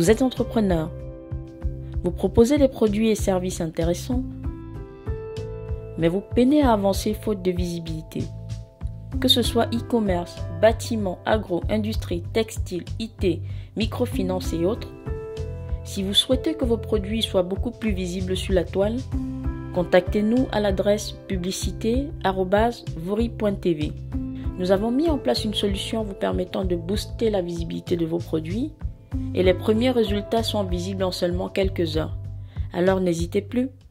Vous êtes entrepreneur. Vous proposez des produits et services intéressants, mais vous peinez à avancer faute de visibilité. Que ce soit e-commerce, bâtiment, agro, industrie, textile, IT, microfinance et autres, si vous souhaitez que vos produits soient beaucoup plus visibles sur la toile, contactez-nous à l'adresse publicité@vori.tv. Nous avons mis en place une solution vous permettant de booster la visibilité de vos produits et les premiers résultats sont visibles en seulement quelques heures. Alors n'hésitez plus.